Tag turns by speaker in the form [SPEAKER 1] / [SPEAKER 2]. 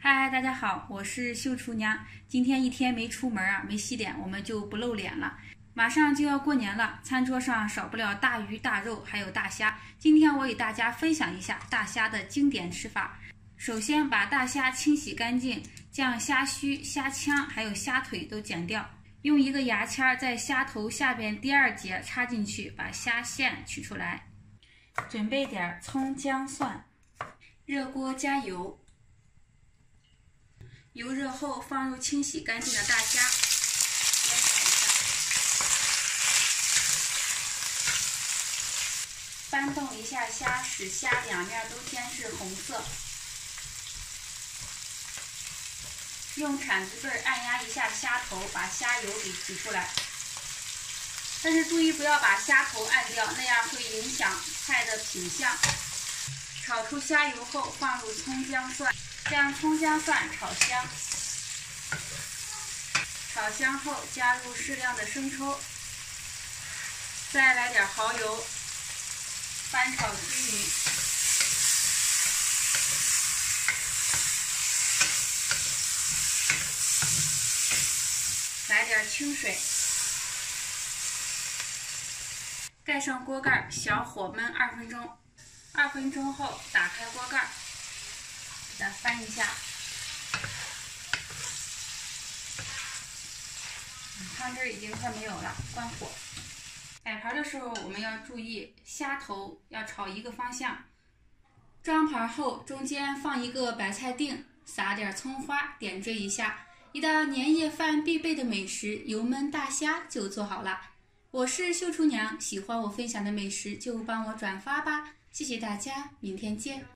[SPEAKER 1] 嗨，大家好，我是秀厨娘。今天一天没出门啊，没洗脸，我们就不露脸了。马上就要过年了，餐桌上少不了大鱼大肉，还有大虾。今天我给大家分享一下大虾的经典吃法。首先把大虾清洗干净，将虾须、虾腔还有虾腿都剪掉，用一个牙签在虾头下边第二节插进去，把虾线取出来。准备点葱姜蒜，热锅加油。油热后，放入清洗干净的大虾，煸炒一下，翻动一下虾，使虾两面都煎至红色。用铲子背按压一下虾头，把虾油给提出来。但是注意不要把虾头按掉，那样会影响菜的品相。炒出虾油后，放入葱姜蒜。将葱姜蒜炒香，炒香后加入适量的生抽，再来点蚝油，翻炒均匀。来点清水，盖上锅盖，小火焖2分钟。2分钟后打开锅盖。再翻一下，汤汁已经快没有了，关火。摆盘的时候我们要注意，虾头要朝一个方向。装盘后，中间放一个白菜丁，撒点葱花，点缀一下，一道年夜饭必备的美食油焖大虾就做好了。我是秀厨娘，喜欢我分享的美食就帮我转发吧，谢谢大家，明天见。